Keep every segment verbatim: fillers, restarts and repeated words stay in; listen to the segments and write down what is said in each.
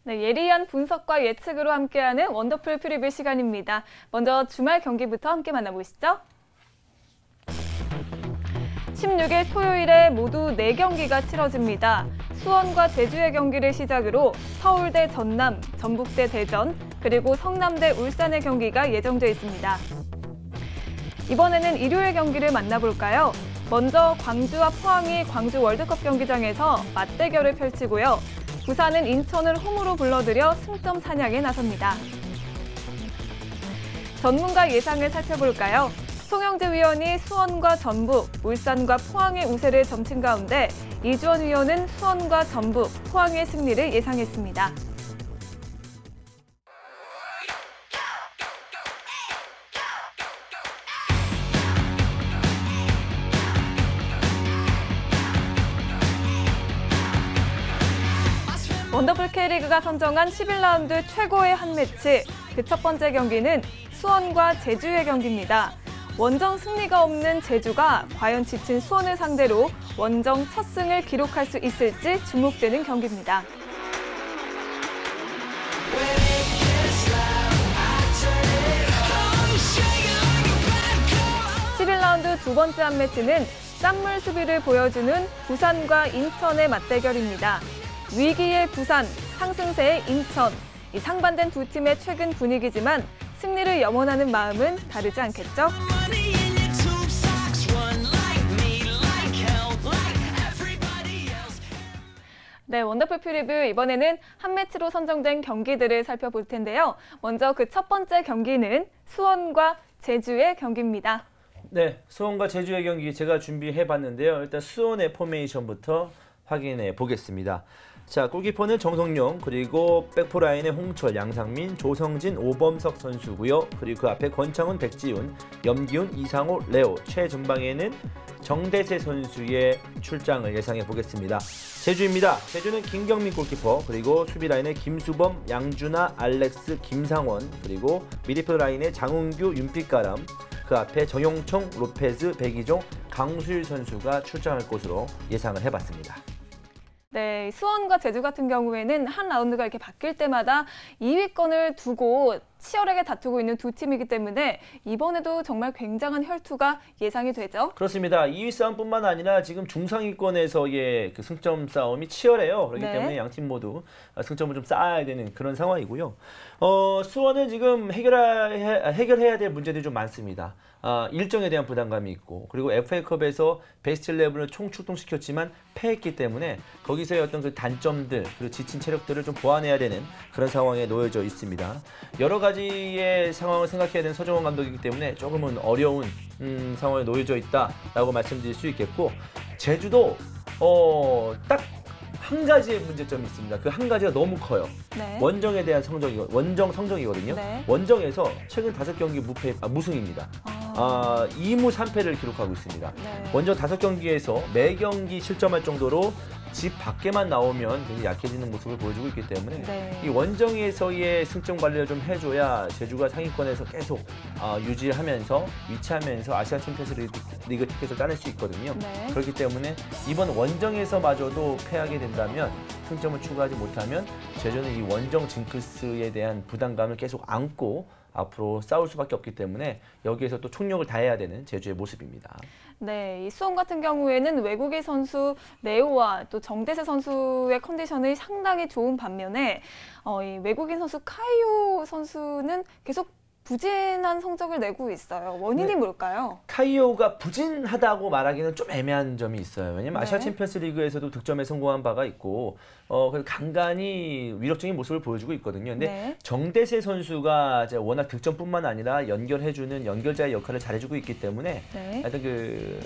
네, 예리한 분석과 예측으로 함께하는 원더풀 프리뷰 시간입니다. 먼저 주말 경기부터 함께 만나보시죠. 십육 일 토요일에 모두 네 경기가 치러집니다. 수원과 제주의 경기를 시작으로 서울대 전남, 전북대 대전, 그리고 성남대 울산의 경기가 예정돼 있습니다. 이번에는 일요일 경기를 만나볼까요? 먼저 광주와 포항이 광주 월드컵 경기장에서 맞대결을 펼치고요. 부산은 인천을 홈으로 불러들여 승점 사냥에 나섭니다. 전문가 예상을 살펴볼까요? 송영재 위원이 수원과 전북, 울산과 포항의 우세를 점친 가운데 이주원 위원은 수원과 전북, 포항의 승리를 예상했습니다. 원더풀 K리그가 선정한 십일 라운드 최고의 한 매치, 그 첫 번째 경기는 수원과 제주의 경기입니다. 원정 승리가 없는 제주가 과연 지친 수원을 상대로 원정 첫 승을 기록할 수 있을지 주목되는 경기입니다. 십일 라운드 두 번째 한 매치는 짠물 수비를 보여주는 부산과 인천의 맞대결입니다. 위기의 부산, 상승세의 인천. 이 상반된 두 팀의 최근 분위기지만 승리를 염원하는 마음은 다르지 않겠죠? 네, 원더풀 프리뷰 이번에는 한 매치로 선정된 경기들을 살펴볼 텐데요. 먼저 그 첫 번째 경기는 수원과 제주의 경기입니다. 네, 수원과 제주의 경기 제가 준비해봤는데요. 일단 수원의 포메이션부터 확인해 보겠습니다. 자, 골키퍼는 정성용, 그리고 백포라인의 홍철, 양상민, 조성진, 오범석 선수고요. 그리고 그 앞에 권창훈, 백지훈, 염기훈, 이상호, 레오, 최전방에는 정대세 선수의 출장을 예상해 보겠습니다. 제주입니다. 제주는 김경민 골키퍼, 그리고 수비라인에 김수범, 양준하, 알렉스, 김상원, 그리고 미드필드 라인에 장훈규, 윤빛가람, 그 앞에 정용청, 로페즈, 백이종, 강수일 선수가 출장할 것으로 예상을 해봤습니다. 네, 수원과 제주 같은 경우에는 한 라운드가 이렇게 바뀔 때마다 이 위권을 두고 치열하게 다투고 있는 두 팀이기 때문에 이번에도 정말 굉장한 혈투가 예상이 되죠. 그렇습니다. 이 위 싸움뿐만 아니라 지금 중상위권에서의 그 승점 싸움이 치열해요. 그렇기 네. 때문에 양 팀 모두 승점을 좀 쌓아야 되는 그런 상황이고요. 어, 수원은 지금 해결해, 해결해야 될 문제들이 좀 많습니다. 아, 일정에 대한 부담감이 있고, 그리고 에프에이컵에서 베스트 십일을 총 출동시켰지만 패했기 때문에 거기서의 어떤 그 단점들, 그리고 지친 체력들을 좀 보완해야 되는 그런 상황에 놓여져 있습니다. 여러 가지의 상황을 생각해야 되는 서정원 감독이기 때문에 조금은 어려운 음, 상황에 놓여져 있다라고 말씀드릴 수 있겠고, 제주도 어, 딱 한 가지의 문제점이 있습니다. 그 한 가지가 너무 커요. 네. 원정에 대한 성적이 원정 성적이거든요. 네. 원정에서 최근 다섯 경기 무패 아, 무승입니다. 아. 아, 이 무 삼 패를 기록하고 있습니다. 네. 원정 다섯 경기에서 매 경기 실점할 정도로 집 밖에만 나오면 굉장히 약해지는 모습을 보여주고 있기 때문에 네. 이 원정에서의 승점 관리를 좀 해줘야 제주가 상위권에서 계속 어, 유지하면서 위치하면서 아시아 챔피언스 리그, 리그 티켓을 따낼 수 있거든요. 네. 그렇기 때문에 이번 원정에서마저도 패하게 된다면, 승점을 추가하지 못하면 제주는 이 원정 징크스에 대한 부담감을 계속 안고 앞으로 싸울 수밖에 없기 때문에 여기에서 또 총력을 다해야 되는 제주의 모습입니다. 네, 이 수원 같은 경우에는 외국인 선수 레오와 또 정대세 선수의 컨디션이 상당히 좋은 반면에 어, 이 외국인 선수 카이오 선수는 계속 부진한 성적을 내고 있어요. 원인이 네. 뭘까요? 카이오가 부진하다고 말하기는 좀 애매한 점이 있어요. 왜냐면 네. 아시아 챔피언스 리그에서도 득점에 성공한 바가 있고 어, 간간히 위력적인 모습을 보여주고 있거든요. 근데 네. 정대세 선수가 이제 워낙 득점뿐만 아니라 연결해주는 연결자의 역할을 잘해주고 있기 때문에 네. 하여튼 그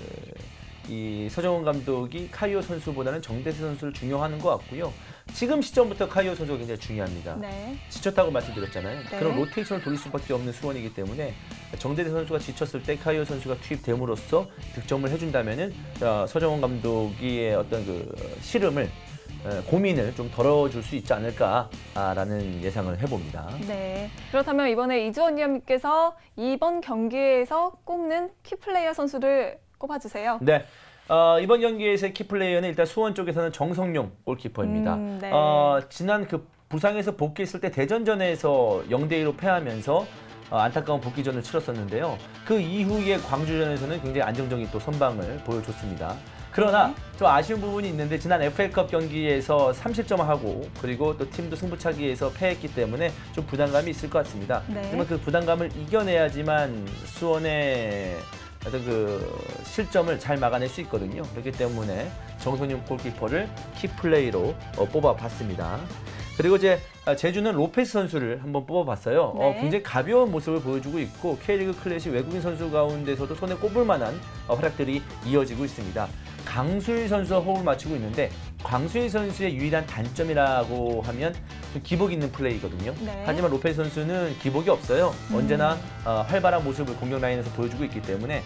이 서정원 감독이 카이오 선수보다는 정대세 선수를 중요하는 것 같고요. 지금 시점부터 카이오 선수가 굉장히 중요합니다. 네. 지쳤다고 말씀드렸잖아요. 네. 그럼 로테이션을 돌릴 수밖에 없는 수원이기 때문에 정대세 선수가 지쳤을 때 카이오 선수가 투입됨으로써 득점을 해준다면은 서정원 감독의 어떤 그 시름을 고민을 좀 덜어줄 수 있지 않을까라는 예상을 해봅니다. 네. 그렇다면 이번에 이주원 위원님께서 이번 경기에서 꼽는 키플레이어 선수를 꼽아주세요. 네. 어, 이번 경기에서의 키플레이어는 일단 수원 쪽에서는 정성용 골키퍼입니다. 음, 네. 어, 지난 그 부상에서 복귀했을 때 대전전에서 영 대 이로 패하면서 어, 안타까운 복귀전을 치렀었는데요. 그 이후에 광주전에서는 굉장히 안정적인 또 선방을 보여줬습니다. 그러나 좀 아쉬운 부분이 있는데 지난 에프에이컵 경기에서 삼 실점을 하고 그리고 또 팀도 승부차기에서 패했기 때문에 좀 부담감이 있을 것 같습니다. 네. 하지만 그 부담감을 이겨내야지만 수원의 어떤 그 실점을 잘 막아낼 수 있거든요. 그렇기 때문에 정성윤 골키퍼를 키플레이로 어, 뽑아봤습니다. 그리고 이제 제주는 로페스 선수를 한번 뽑아봤어요. 네. 어, 굉장히 가벼운 모습을 보여주고 있고 K리그 클래식 외국인 선수 가운데서도 손에 꼽을 만한 어, 활약들이 이어지고 있습니다. 강수일 선수와 호흡을 맞추고 있는데 강수일 선수의 유일한 단점이라고 하면 좀 기복 있는 플레이거든요. 네. 하지만 로페스 선수는 기복이 없어요. 음. 언제나 어, 활발한 모습을 공격 라인에서 보여주고 있기 때문에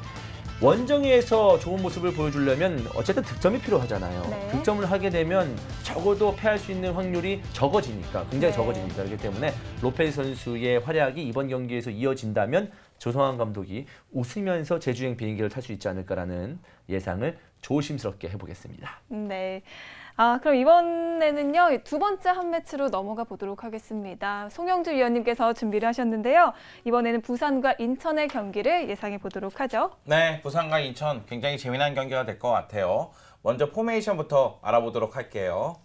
원정에서 좋은 모습을 보여주려면 어쨌든 득점이 필요하잖아요. 네. 득점을 하게 되면 적어도 패할 수 있는 확률이 적어지니까 굉장히 네. 적어집니다. 그렇기 때문에 로페스 선수의 활약이 이번 경기에서 이어진다면 조성환 감독이 웃으면서 제주행 비행기를 탈 수 있지 않을까라는 예상을 조심스럽게 해보겠습니다. 네. 아, 그럼 이번에는요, 두 번째 한 매치로 넘어가 보도록 하겠습니다. 송영주 위원님께서 준비를 하셨는데요. 이번에는 부산과 인천의 경기를 예상해 보도록 하죠. 네, 부산과 인천 굉장히 재미난 경기가 될 것 같아요. 먼저 포메이션부터 알아보도록 할게요.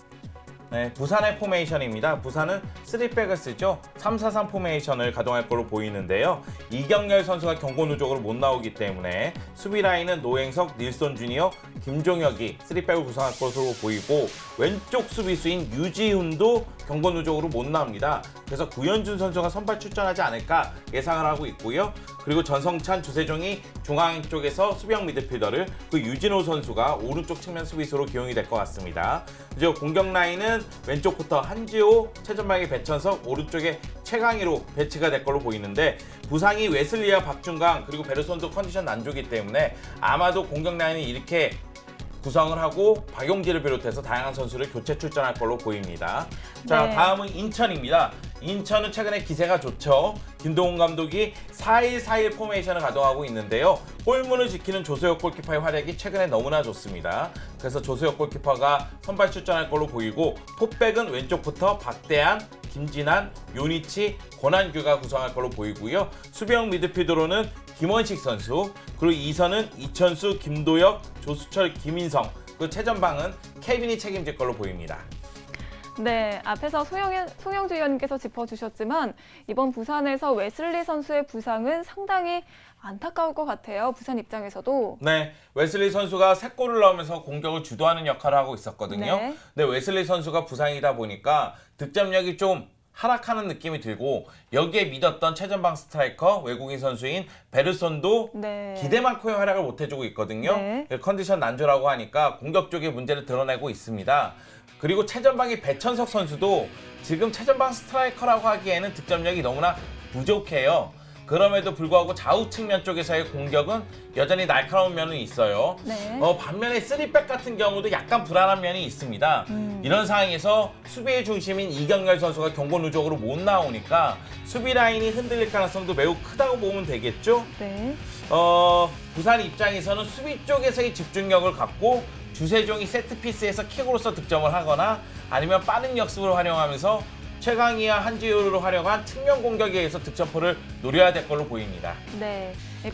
네, 부산의 포메이션입니다. 부산은 쓰리백을 쓰죠. 삼 사 삼 포메이션을 가동할 걸로 보이는데요. 이경렬 선수가 경고 누적으로 못 나오기 때문에 수비 라인은 노행석, 닐손 주니어, 김종혁이 쓰리백을 구성할 것으로 보이고 왼쪽 수비수인 유지훈도 경고 누적으로 못 나옵니다. 그래서 구현준 선수가 선발 출전하지 않을까 예상을 하고 있고요. 그리고 전성찬, 주세종이 중앙 쪽에서 수비형 미드필더를, 그 유진호 선수가 오른쪽 측면 수비수로 기용이 될 것 같습니다. 이제 공격 라인은 왼쪽부터 한지호, 최전방의 배천석, 오른쪽에 최강희로 배치가 될 걸로 보이는데 부상이 웨슬리와 박준강 그리고 베르손도 컨디션 안 좋기 때문에 아마도 공격 라인이 이렇게 구성을 하고 박용기를 비롯해서 다양한 선수를 교체 출전할 걸로 보입니다. 자, 네. 다음은 인천입니다. 인천은 최근에 기세가 좋죠. 김동훈 감독이 사 일 사 일 포메이션을 가동하고 있는데요. 골문을 지키는 조소혁 골키퍼의 활약이 최근에 너무나 좋습니다. 그래서 조소혁 골키퍼가 선발 출전할 걸로 보이고 포백은 왼쪽부터 박대한, 김진한, 요니치, 권한규가 구성할 걸로 보이고요. 수비형 미드필더로는 김원식 선수, 그리고 이 선은 이천수, 김도혁, 조수철, 김인성, 그 최전방은 케빈이 책임질 걸로 보입니다. 네, 앞에서 송영, 송영주 위원님께서 짚어주셨지만 이번 부산에서 웨슬리 선수의 부상은 상당히 안타까울 것 같아요. 부산 입장에서도. 네, 웨슬리 선수가 세 골을 넣으면서 공격을 주도하는 역할을 하고 있었거든요. 네. 근데 웨슬리 선수가 부상이다 보니까 득점력이 좀 하락하는 느낌이 들고 여기에 믿었던 최전방 스트라이커 외국인 선수인 베르손도 네. 기대만큼의 활약을 못 해주고 있거든요. 네. 컨디션 난조라고 하니까 공격 쪽에 문제를 드러내고 있습니다. 그리고 최전방의 배천석 선수도 지금 최전방 스트라이커라고 하기에는 득점력이 너무나 부족해요. 그럼에도 불구하고 좌우 측면 쪽에서의 공격은 여전히 날카로운 면은 있어요. 네. 어, 반면에 쓰리백 같은 경우도 약간 불안한 면이 있습니다. 음. 이런 상황에서 수비의 중심인 이경렬 선수가 경고 누적으로 못 나오니까 수비 라인이 흔들릴 가능성도 매우 크다고 보면 되겠죠. 네. 어, 부산 입장에서는 수비 쪽에서의 집중력을 갖고 주세종이 세트피스에서 킥으로서 득점을 하거나 아니면 빠른 역습을 활용하면서 최강희와 한지효를 활용한 측면 공격에 의해서 득점포를 노려야 될 걸로 보입니다. 네.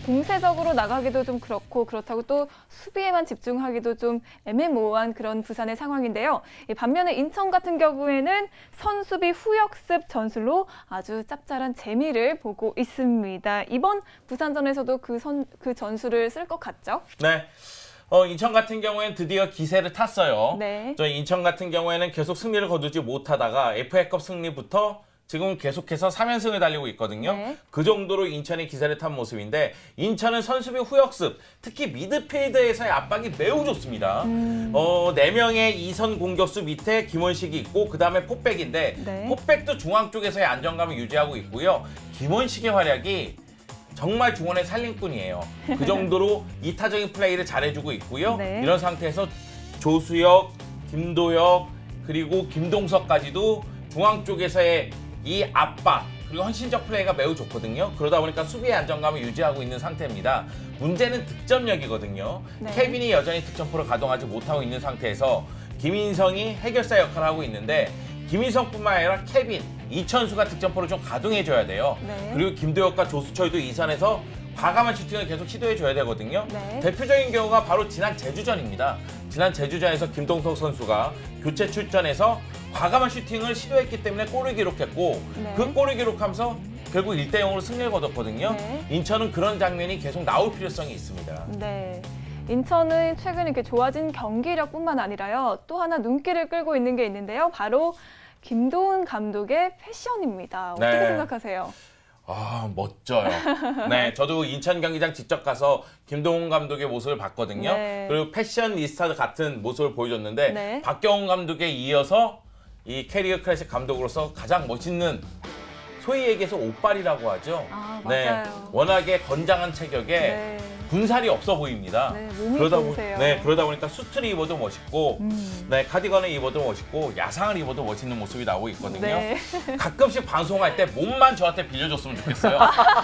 공세적으로 나가기도 좀 그렇고 그렇다고 또 수비에만 집중하기도 좀 애매모호한 그런 부산의 상황인데요. 반면에 인천 같은 경우에는 선수비 후역습 전술로 아주 짭짤한 재미를 보고 있습니다. 이번 부산전에서도 그, 선, 그 전술을 쓸 것 같죠? 네. 어, 인천 같은 경우에는 드디어 기세를 탔어요. 네. 저 인천 같은 경우에는 계속 승리를 거두지 못하다가 에프에이컵 승리부터 지금 계속해서 삼 연승을 달리고 있거든요. 네. 그 정도로 인천이 기세를 탄 모습인데 인천은 선수비 후역습, 특히 미드필더에서의 압박이 매우 좋습니다. 음. 어, 네 명의 이선 공격수 밑에 김원식이 있고 그 다음에 포백인데 네. 포백도 중앙 쪽에서의 안정감을 유지하고 있고요. 김원식의 활약이 정말 중원의 살림꾼이에요. 그 정도로 이타적인 플레이를 잘해주고 있고요. 네. 이런 상태에서 조수혁, 김도혁, 그리고 김동석까지도 중앙 쪽에서의 이 압박 그리고 헌신적 플레이가 매우 좋거든요. 그러다 보니까 수비의 안정감을 유지하고 있는 상태입니다. 문제는 득점력이거든요. 네. 케빈이 여전히 득점포를 가동하지 못하고 있는 상태에서 김인성이 해결사 역할을 하고 있는데 김희성뿐만 아니라 케빈, 이천수가 득점포를 좀 가동해줘야 돼요. 네. 그리고 김도혁과 조수철도 이 선에서 과감한 슈팅을 계속 시도해줘야 되거든요. 네. 대표적인 경우가 바로 지난 제주전입니다. 지난 제주전에서 김동석 선수가 교체 출전해서 과감한 슈팅을 시도했기 때문에 골을 기록했고 네. 그 골을 기록하면서 결국 일 대 영으로 승리를 거뒀거든요. 네. 인천은 그런 장면이 계속 나올 필요성이 있습니다. 네. 인천은 최근 이렇게 좋아진 경기력뿐만 아니라요. 또 하나 눈길을 끌고 있는 게 있는데요. 바로 김도훈 감독의 패션입니다. 어떻게 네. 생각하세요? 아, 멋져요. 네, 저도 인천 경기장 직접 가서 김동훈 감독의 모습을 봤거든요. 네. 그리고 패셔니스타 같은 모습을 보여줬는데 네. 박경훈 감독에 이어서 이 캐리어 클래식 감독으로서 가장 멋있는 소위 얘기해서 옷빨이라고 하죠. 아, 네, 맞아요. 워낙에 건장한 체격에 네. 군살이 없어 보입니다. 네, 몸이 그러다, 좋으세요. 네, 그러다 보니까 수트를 입어도 멋있고 음. 네, 카디건을 입어도 멋있고 야상을 입어도 멋있는 모습이 나오고 있거든요. 네. 가끔씩 방송할 때 몸만 저한테 빌려줬으면 좋겠어요.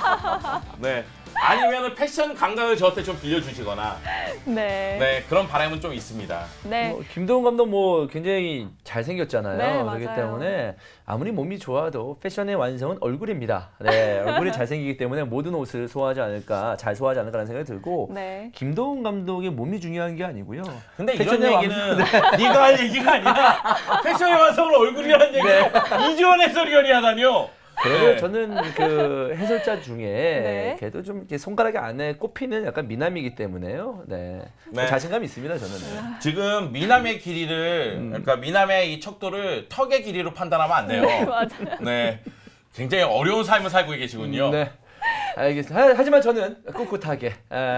네. 아니면은 패션 감각을 저한테 좀 빌려주시거나 네. 네, 그런 바람은 좀 있습니다. 네. 뭐, 김도훈 감독 뭐 굉장히 잘생겼잖아요. 네, 그렇기 맞아요. 때문에 아무리 몸이 좋아도 패션의 완성은 얼굴입니다. 네, 얼굴이 잘생기기 때문에 모든 옷을 소화하지 않을까, 잘 소화하지 않을까라는 생각이 들고 네. 김도훈 감독의 몸이 중요한 게 아니고요. 근데 이런 패션의 얘기는 네가 할 얘기가 아니라 패션의 완성은 얼굴이라는 얘기를 이주원 해설위원이 하다니요. 그래도 네. 저는 그 해설자 중에 네. 그래도 좀 이렇게 손가락이 안에 꼽히는 약간 미남이기 때문에요. 네, 네. 자신감이 있습니다 저는. 네. 지금 미남의 길이를 그러니까 미남의 이 척도를 턱의 길이로 판단하면 안 돼요. 네, 맞아요. 네. 굉장히 어려운 삶을 살고 계시군요. 네. 알겠습니다. 하- 하지만 저는 꿋꿋하게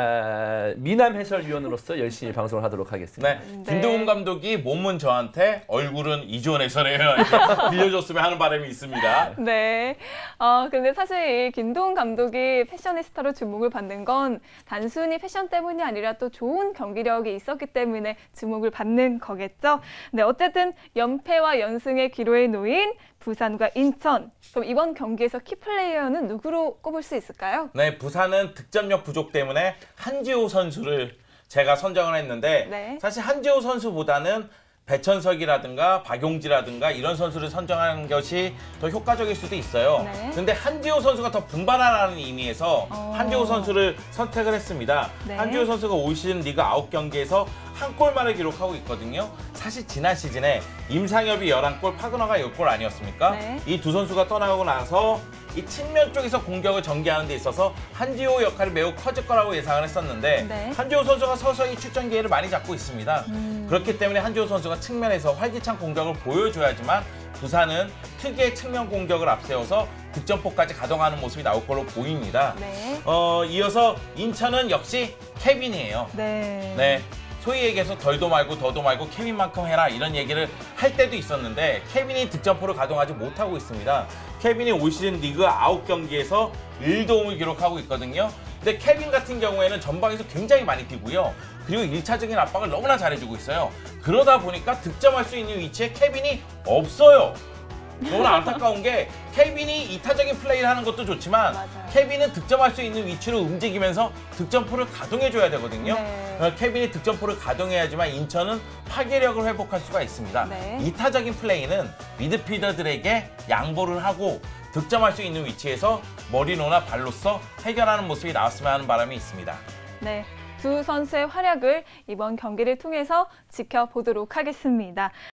아, 미남 해설위원으로서 열심히 방송을 하도록 하겠습니다. 네. 네. 김동훈 감독이 몸은 저한테, 얼굴은 이주원 해설위원 빌려줬으면 하는 바람이 있습니다. 네. 어, 근데 사실 이 김도훈 감독이 패셔니스타로 주목을 받는 건 단순히 패션 때문이 아니라 또 좋은 경기력이 있었기 때문에 주목을 받는 거겠죠. 네, 어쨌든 연패와 연승의 기로에 놓인 부산과 인천. 그럼 이번 경기에서 키플레이어는 누구로 꼽을 수 있을까요? 네, 부산은 득점력 부족 때문에 한지호 선수를 제가 선정을 했는데 네. 사실 한지호 선수보다는 배천석이라든가 박용지라든가 이런 선수를 선정하는 것이 더 효과적일 수도 있어요. 네. 근데 한지호 선수가 더 분발하라는 의미에서 어. 한지호 선수를 선택을 했습니다. 네. 한지호 선수가 올 시즌 리그 아홉 경기에서 한 골만을 기록하고 있거든요. 사실 지난 시즌에 임상엽이 열한 골, 파그너가 열 골 아니었습니까? 네. 이 두 선수가 떠나고 나서 이 측면 쪽에서 공격을 전개하는 데 있어서 한지호 역할이 매우 커질 거라고 예상을 했었는데 네. 한지호 선수가 서서히 출전 기회를 많이 잡고 있습니다. 음. 그렇기 때문에 한지호 선수가 측면에서 활기찬 공격을 보여줘야지만 부산은 특유의 측면 공격을 앞세워서 득점포까지 가동하는 모습이 나올 걸로 보입니다. 네. 어, 이어서 인천은 역시 케빈이에요. 네. 네. 소위 얘기해서 덜도 말고 더도 말고 케빈만큼 해라 이런 얘기를 할 때도 있었는데 케빈이 득점포를 가동하지 못하고 있습니다. 케빈이 올 시즌 리그 아홉 경기에서 일 도움을 기록하고 있거든요. 근데 케빈 같은 경우에는 전방에서 굉장히 많이 뛰고요. 그리고 일 차적인 압박을 너무나 잘해주고 있어요. 그러다 보니까 득점할 수 있는 위치에 케빈이 없어요. 너무나 안타까운 게 케빈이 이타적인 플레이를 하는 것도 좋지만 맞아요. 케빈은 득점할 수 있는 위치로 움직이면서 득점포를 가동해줘야 되거든요. 네. 어, 케빈이 득점포를 가동해야지만 인천은 파괴력을 회복할 수가 있습니다. 네. 이타적인 플레이는 미드필더들에게 양보를 하고 득점할 수 있는 위치에서 머리로나 발로써 해결하는 모습이 나왔으면 하는 바람이 있습니다. 네. 두 선수의 활약을 이번 경기를 통해서 지켜보도록 하겠습니다.